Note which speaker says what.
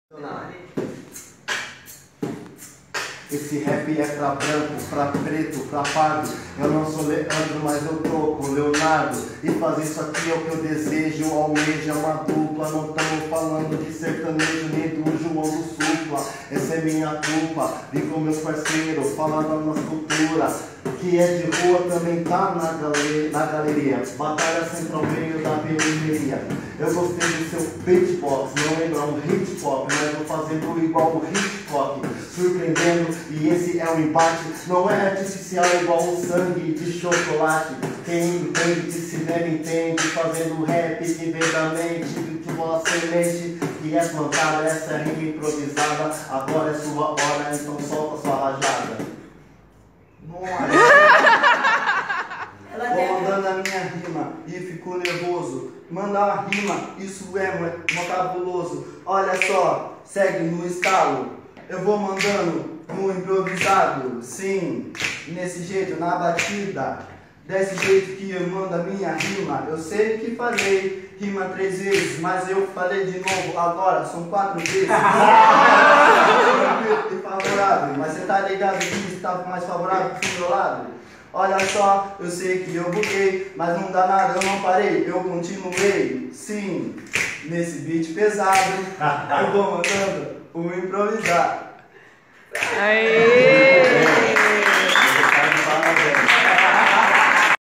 Speaker 1: Esse rap é pra branco, pra preto, pra pardo. Eu não sou Leandro, mas eu tô com Leonardo. E fazer isso aqui é o que eu desejo, almeja uma dupla. Não estamos falando de sertanejo nem do João do Supla. Essa é minha culpa, vim com meus parceiros, falar da nossa cultura. Que é de rua também tá na galeria. Batalha central meio da periferia. Eu gostei do seu beatbox, não lembra um hip hop, mas eu fazendo igual o hip hop, surpreendendo, e esse é um embate, não é artificial igual o sangue de chocolate. Quem entende de cinema entende, fazendo rap que vem da mente, que uma semente que é plantada, essa é rima improvisada, agora é sua hora, então solta sua rajada. Vou mandando a minha rima e fico nervoso. Mandar uma rima, isso é cabuloso. Olha só, segue no estalo. Eu vou mandando no improvisado. Sim, nesse jeito, na batida. Desse jeito que eu mando a minha rima. Eu sei que falei rima 3 vezes, mas eu falei de novo agora, são 4 vezes. Favorável, mas você tá ligado que está mais favorável pro meu lado? Olha só, eu sei que eu buguei, mas não dá nada, eu não parei, eu continuei. Sim, nesse beat pesado, eu vou mandando o improvisar.
Speaker 2: Aê!